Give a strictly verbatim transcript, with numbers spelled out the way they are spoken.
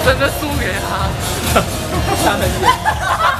真的输给他， 差很远。